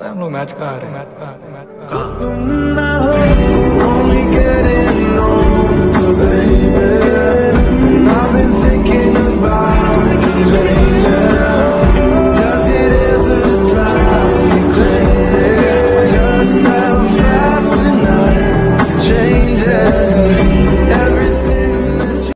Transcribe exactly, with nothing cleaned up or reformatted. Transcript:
पता है हम लोग मैच कहाँ आ रहे हैं, मैच कहाँ आ रहे हैं, मैच कहाँ। तुम ना हो only getting